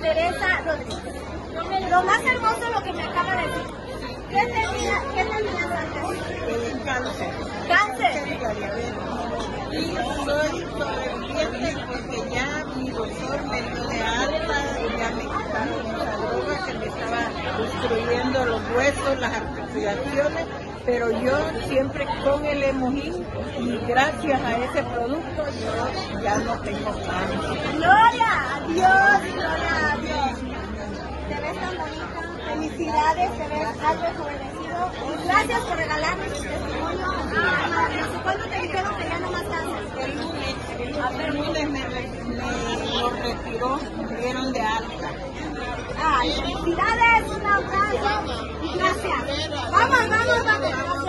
Teresa Rodríguez. Lo más hermoso lo que me acaba de decir. ¿Qué tenías antes? Cáncer. Cáncer. Y soy sobreviviente porque ya mi doctor me dio de alta, ya me quitaron esa droga que me estaba destruyendo los huesos, las articulaciones, pero yo siempre con el Hemohin y gracias a ese producto yo ya no tengo cáncer. Gloria a Dios, gloria a Dios. Te ves tan bonita, felicidades, te ves algo rejuvenecido. Gracias por regalarnos tu testimonio. Maravilloso. ¿Cuándo te dijeron que ya no más cáncer? El lunes me lo retiró, me dieron de alta. Ay, felicidades, un abrazo y gracias. Vamos.